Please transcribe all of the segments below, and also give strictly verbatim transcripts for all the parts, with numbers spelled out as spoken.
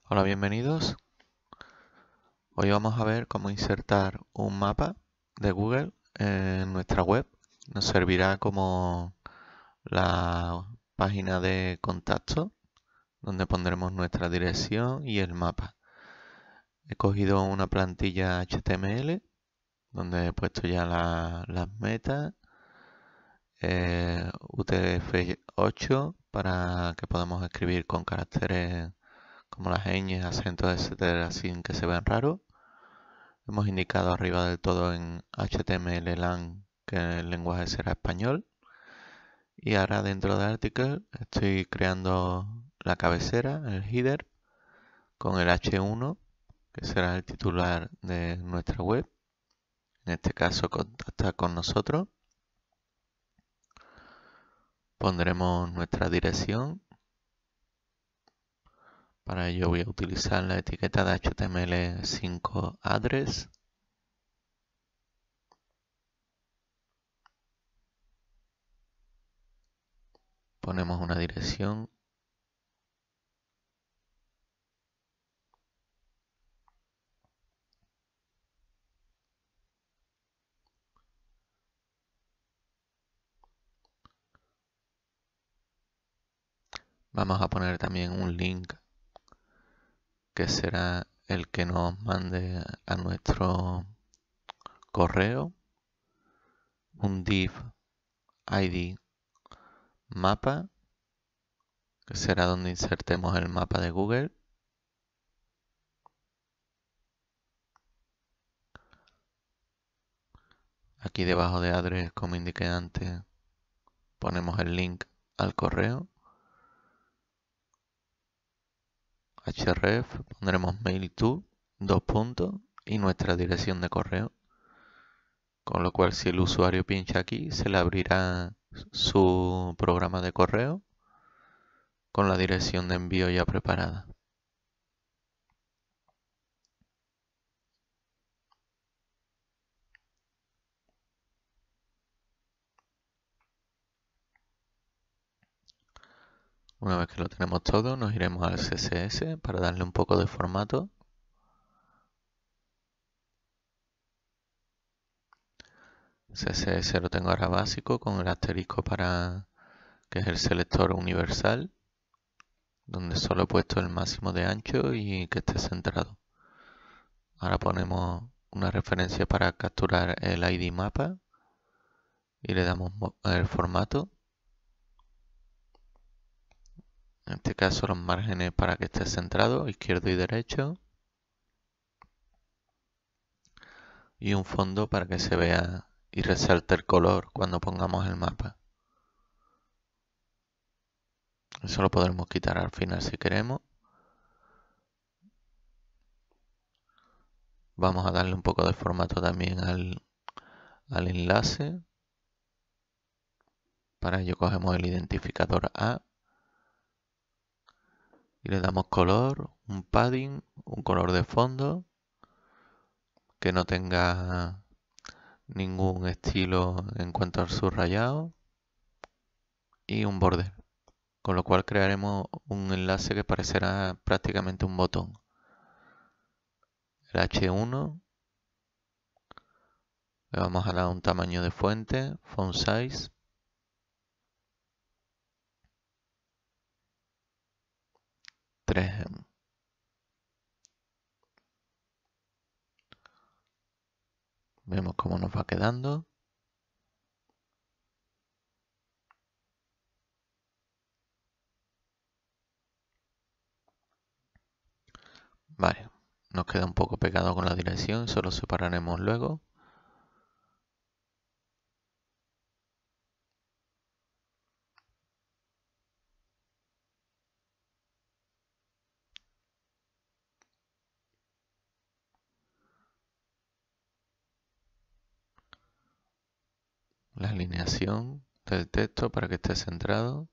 Hola, bienvenidos. Hoy vamos a ver cómo insertar un mapa de Google en nuestra web. Nos servirá como la página de contacto donde pondremos nuestra dirección y el mapa. He cogido una plantilla H T M L donde he puesto ya la- las metas, eh, U T F ocho para que podamos escribir con caracteres como las ñes, acentos, etcétera, sin que se vean raros. Hemos indicado arriba del todo en H T M L lang que el lenguaje será español. Y ahora dentro de Article estoy creando la cabecera, el header, con el H uno, que será el titular de nuestra web. En este caso, contacta con nosotros. Pondremos nuestra dirección. Para ello voy a utilizar la etiqueta de H T M L cinco address. Ponemos una dirección. Vamos a poner también un link que será el que nos mande a nuestro correo, un div I D mapa, que será donde insertemos el mapa de Google. Aquí debajo de address, como indiqué antes, ponemos el link al correo. Href, pondremos mail to, dos puntos, y nuestra dirección de correo. Con lo cual, si el usuario pincha aquí, se le abrirá su programa de correo con la dirección de envío ya preparada. Una vez que lo tenemos todo, nos iremos al C S S para darle un poco de formato. C S S lo tengo ahora básico con el asterisco para que es el selector universal, donde solo he puesto el máximo de ancho y que esté centrado. Ahora ponemos una referencia para capturar el I D mapa y le damos el formato. En este caso los márgenes para que esté centrado, izquierdo y derecho. Y un fondo para que se vea y resalte el color cuando pongamos el mapa. Eso lo podremos quitar al final si queremos. Vamos a darle un poco de formato también al, al enlace. Para ello cogemos el identificador A y le damos color, un padding, un color de fondo que no tenga ningún estilo en cuanto al subrayado y un border, con lo cual crearemos un enlace que parecerá prácticamente un botón. El H uno le vamos a dar un tamaño de fuente, font size, tres. Vemos cómo nos va quedando. Vale, nos queda un poco pegado con la dirección, solo separaremos luego. La alineación del texto para que esté centrado.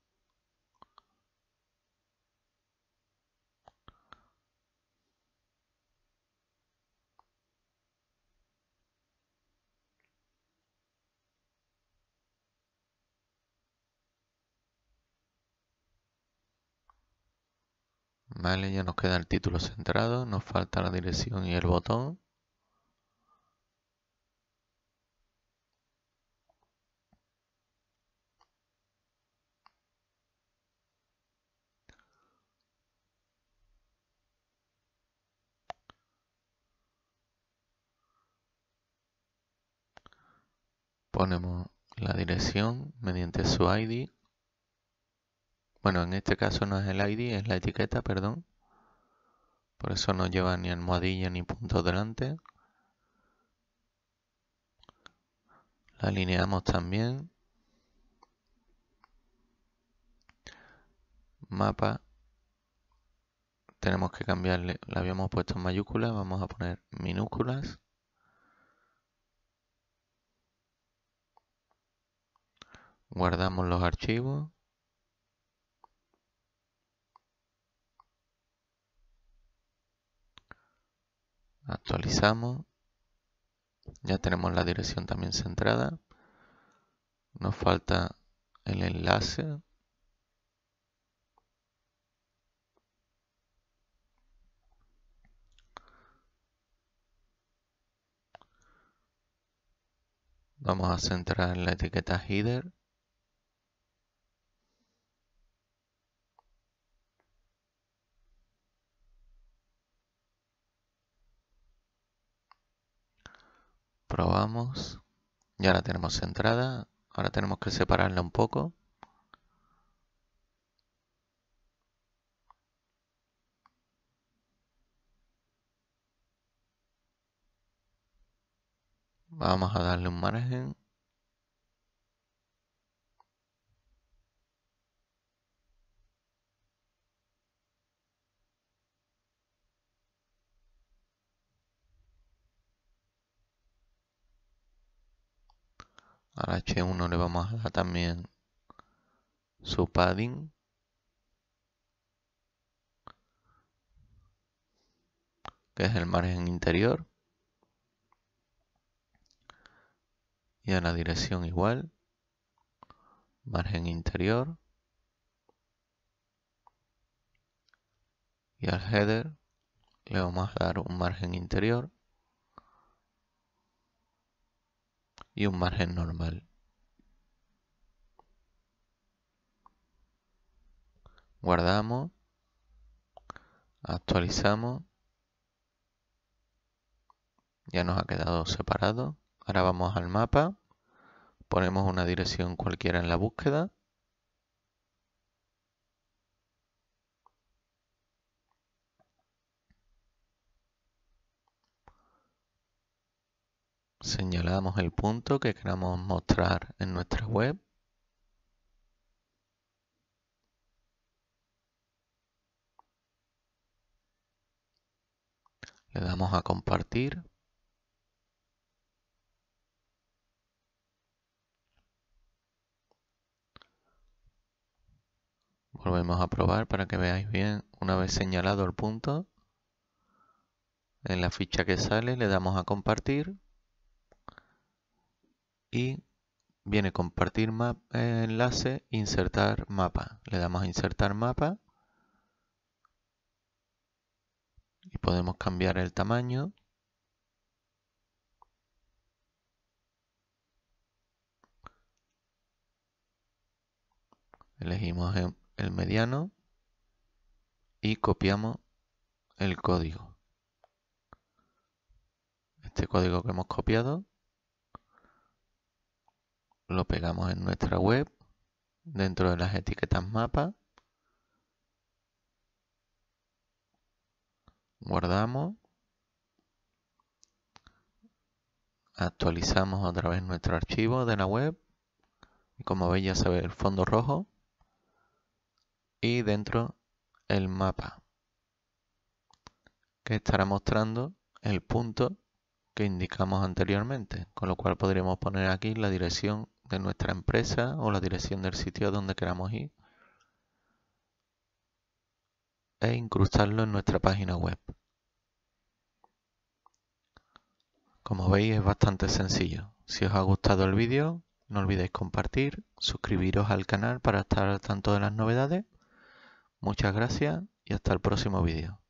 Vale, ya nos queda el título centrado, nos falta la dirección y el botón. Ponemos la dirección mediante su I D. Bueno, en este caso no es el I D, es la etiqueta, perdón. Por eso no lleva ni almohadilla ni punto delante. La alineamos también. Mapa. Tenemos que cambiarle, la habíamos puesto en mayúsculas, vamos a poner minúsculas. Guardamos los archivos. Actualizamos. Ya tenemos la dirección también centrada. Nos falta el enlace. Vamos a centrar la etiqueta header. Probamos. Ya la tenemos centrada. Ahora tenemos que separarla un poco. Vamos a darle un margen. Al H uno le vamos a dar también su padding. Que es el margen interior. Y a la dirección igual. Margen interior. Y al header le vamos a dar un margen interior. Y un margen normal. Guardamos. Actualizamos. Ya nos ha quedado separado. Ahora vamos al mapa. Ponemos una dirección cualquiera en la búsqueda. Señalamos el punto que queramos mostrar en nuestra web. Le damos a compartir. Volvemos a probar para que veáis bien. Una vez señalado el punto, en la ficha que sale le damos a compartir. Y viene compartir map, eh, enlace, insertar mapa. Le damos a insertar mapa. Y podemos cambiar el tamaño. Elegimos el mediano. Y copiamos el código. Este código que hemos copiado lo pegamos en nuestra web dentro de las etiquetas mapa. Guardamos. Actualizamos otra vez nuestro archivo de la web. Y como veis ya se ve el fondo rojo. Y dentro el mapa, que estará mostrando el punto que indicamos anteriormente. Con lo cual podríamos poner aquí la dirección de nuestra empresa o la dirección del sitio donde queramos ir. E incrustarlo en nuestra página web. Como veis es bastante sencillo. Si os ha gustado el vídeo, no olvidéis compartir, suscribiros al canal para estar al tanto de las novedades. Muchas gracias y hasta el próximo vídeo.